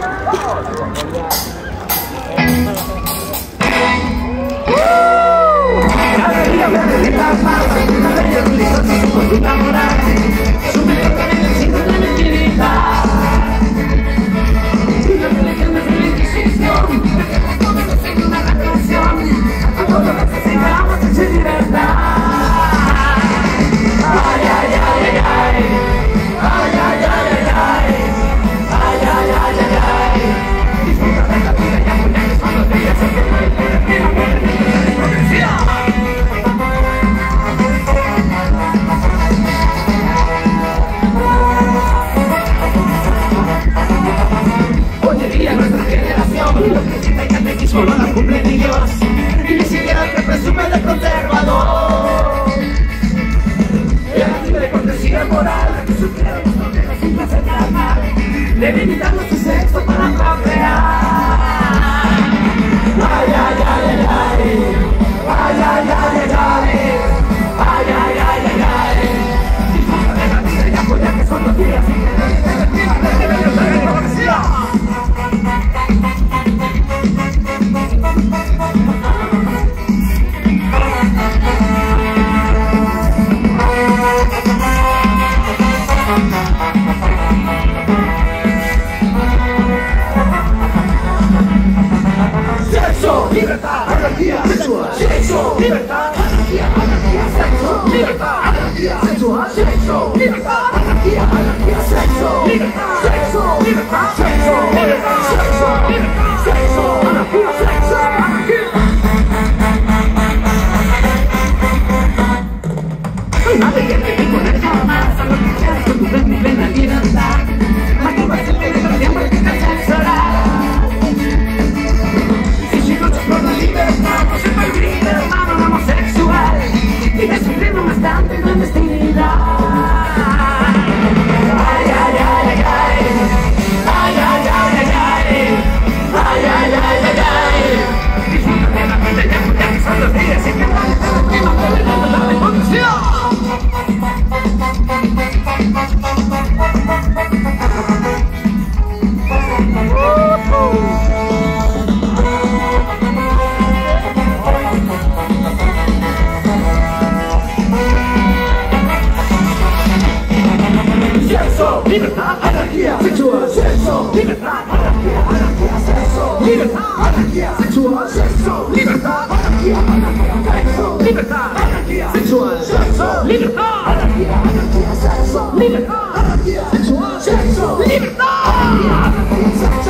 Solo la cumple ni Dios, y ni siquiera el que presume de conservador. Y a la libre cortesía moral, que supieron los consejos sin placer mal, de limitarnos su sexo para procrear. Ay, ay, ay, ay, ay, ay, ay, ay, ay, ay, ay, ay, ay, ay. Disfruta de la vida y apoya que son los días, y que no definitivamente de Dios de la cortesía. Libertad, anarquía sexual, sexo, libertad, anarquía, anarquía, sexo, libertad, anarquía sexual, sexo, libertad, anarquía, anarquía, sexo, libertad, sexo, libertad, sexo, libertad, sexo, libertad, sexo, anarquía, sexo, anarquía. Nadie quiere vivir con eso más, a lo que quieras con tu ven, mi plena libertad. Masturbarse el que deja siempre que te censurará. Por la libertad, no se me olvide, hermano, un homosexual, y de sufrirlo bastante en clandestinidad. Ay, ay, ay, ay, ay, ay, ay, ay, ay, ay, ay, ay, ay, ay. Disfruta de la vida ya que son los días y que vale todo el clima por el mundo de la revolución. Libertad, anarquía, sexual, sexo, libertad, anarquía, anarquía, sexo, libertad, anarquía, sexual, sexo, libertad, anarquía, anarquía, sexo, libertad, anarquía, sexual, sexo, libertad, anarquía, anarquía, sexo, libertad, anarquía, sexual, sexo, libertad, anarquía, anarquía, sexo.